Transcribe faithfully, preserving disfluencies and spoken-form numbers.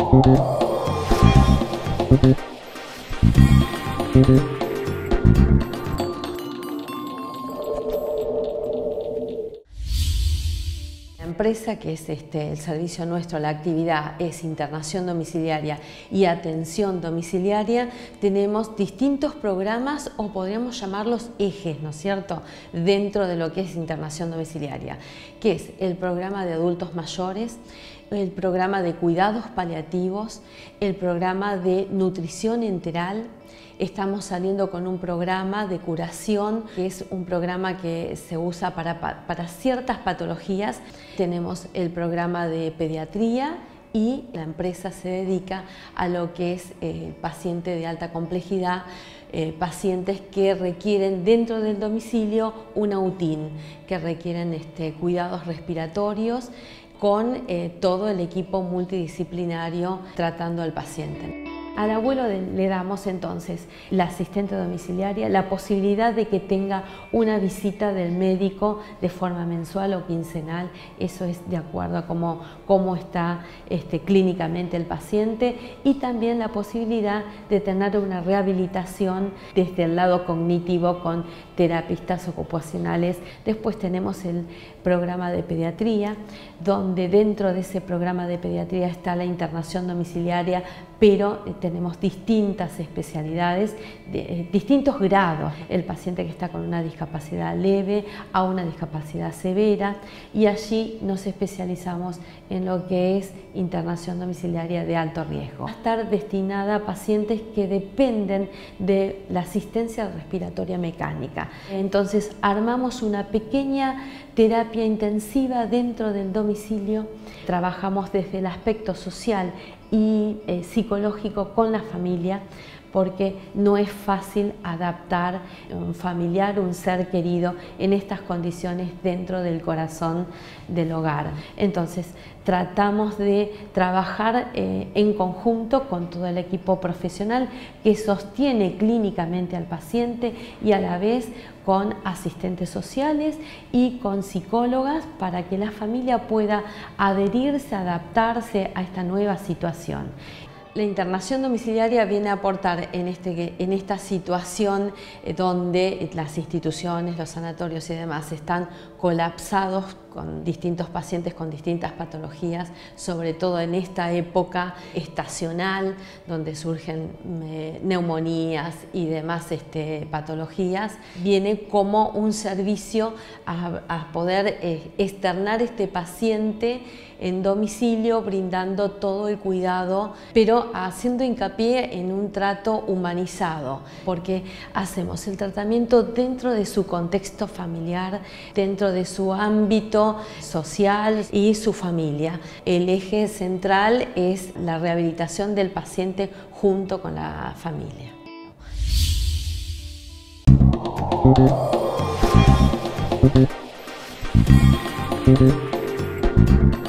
La empresa, que es este, el servicio nuestro, la actividad es internación domiciliaria y atención domiciliaria, tenemos distintos programas, o podríamos llamarlos ejes, ¿no es cierto?, dentro de lo que es internación domiciliaria, que es el programa de adultos mayores, el programa de cuidados paliativos, el programa de nutrición enteral. Estamos saliendo con un programa de curación, que es un programa que se usa para, para ciertas patologías. Tenemos el programa de pediatría y la empresa se dedica a lo que es el paciente de alta complejidad, eh, pacientes que requieren dentro del domicilio una U T I N, que requieren este, cuidados respiratorios con eh, todo el equipo multidisciplinario tratando al paciente. Al abuelo le damos entonces la asistente domiciliaria, la posibilidad de que tenga una visita del médico de forma mensual o quincenal. Eso es de acuerdo a cómo, cómo está este, clínicamente el paciente, y también la posibilidad de tener una rehabilitación desde el lado cognitivo con terapistas ocupacionales. Después tenemos el programa de pediatría, donde dentro de ese programa de pediatría está la internación domiciliaria, pero tenemos distintas especialidades, de, eh, distintos grados. El paciente que está con una discapacidad leve a una discapacidad severa, y allí nos especializamos en lo que es internación domiciliaria de alto riesgo. Va a estar destinada a pacientes que dependen de la asistencia respiratoria mecánica. Entonces armamos una pequeña terapia intensiva dentro del domicilio. Trabajamos desde el aspecto social y eh, psicológico con la familia, porque no es fácil adaptar un familiar, un ser querido en estas condiciones dentro del corazón del hogar. Entonces tratamos de trabajar eh, en conjunto con todo el equipo profesional que sostiene clínicamente al paciente, y a la vez con asistentes sociales y con psicólogas, para que la familia pueda adherirse, adaptarse a esta nueva situación. La internación domiciliaria viene a aportar en, este, en esta situación donde las instituciones, los sanatorios y demás están colapsados con distintos pacientes con distintas patologías, sobre todo en esta época estacional donde surgen eh, neumonías y demás este, patologías. Viene como un servicio a, a poder eh, externar este paciente en domicilio, brindando todo el cuidado, pero haciendo hincapié en un trato humanizado, porque hacemos el tratamiento dentro de su contexto familiar, dentro de su ámbito social y su familia. El eje central es la rehabilitación del paciente junto con la familia. Thank you.